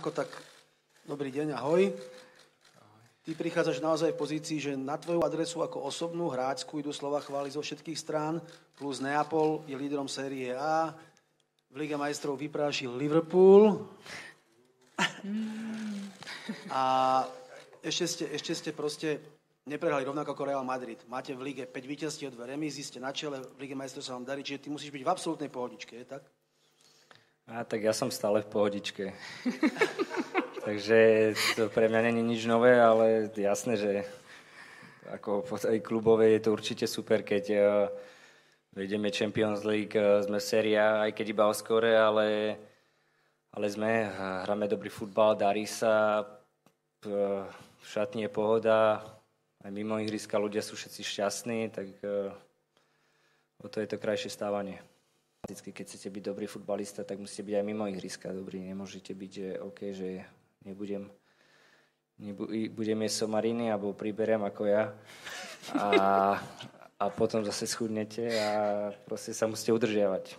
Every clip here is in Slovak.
Janko, tak dobrý deň, ahoj. Ty prichádzaš naozaj v pozícii, že na tvoju adresu ako osobnú hráčskú idú slova chvály zo všetkých strán, plus Neapol je lídrom série A, v Lige majstrov vyprášil Liverpool a ešte ste proste neprehrali rovnako ako Real Madrid. Máte v lige 5 víťazstiev, 2 remízy, ste na čele, v Lige majstrov sa vám darí, čiže ty musíš byť v absolútnej pohodičke, je tak? Tak ja som stále v pohodičke. Takže to pre mňa nie je nič nové, ale jasné, že ako po tej klubovej je to určite super, keď vejdeme Champions League, sme séria, aj keď iba o skore, ale hráme dobrý futbal, darí sa, v šatni je pohoda, aj mimo ihriska ľudia sú všetci šťastní, tak o to je to krajšie stávanie. Keď chcete byť dobrý futbalista, tak musíte byť aj mimo ihriska dobrý. Nemôžete byť, že OK, že budem jesť somariny alebo priberiem ako ja a potom zase schudnete a proste sa musíte udržiavať.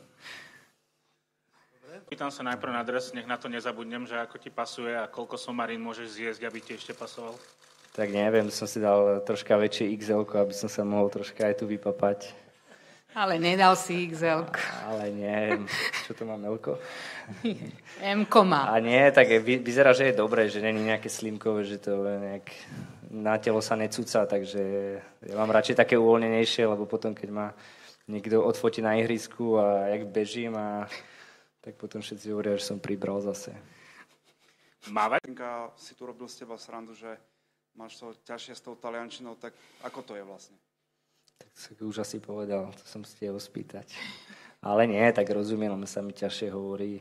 Pýtam sa najprv na dres, nech na to nezabudnem, že ako ti pasuje a koľko somarín môžeš zjesť, aby ti ešte pasoval? Tak neviem, som si dal troška väčšie XL-ko, aby som sa mohol troška aj tu vypapať. Ale nedal si XL-ko. Ale nie, čo to mám, L-ko? M-ko má. A nie, tak vyzerá, že je dobré, že není nejaké slimkové, že to nejak na telo sa necúca, takže ja mám radšej také uvoľnenejšie, lebo potom, keď ma niekto odfotí na ihrisku a jak bežím, tak potom všetci hovoria, že som pribral zase. Mávať? Si tu robil z teba srandu, že máš to ťažšie s tou taliančinou, tak ako to je vlastne? Tak som už asi povedal, to som si chcel spýtať. Ale nie, tak rozumiem, sa mi ťažšie hovorí.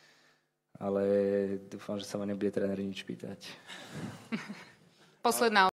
Ale dúfam, že sa ma nebude tréner nič pýtať. Posledná